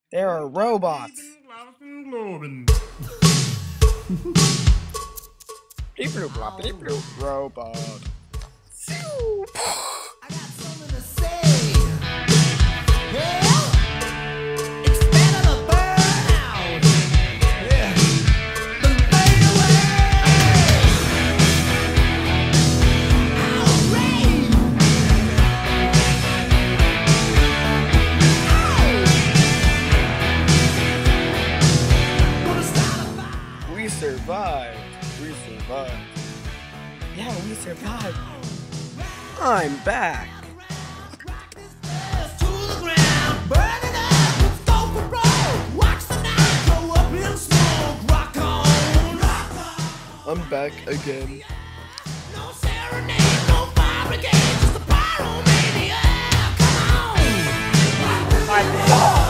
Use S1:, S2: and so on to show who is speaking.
S1: There are robots. Robot.
S2: I got something to say. Well, it's better to burn out, yeah, than fade away. Outrage. Gonna start a fire.
S1: We survived. We survived. Yeah, we survived. I'm back. I'm back again.
S2: No serenade, no fire brigade, just a pyromania. Come on.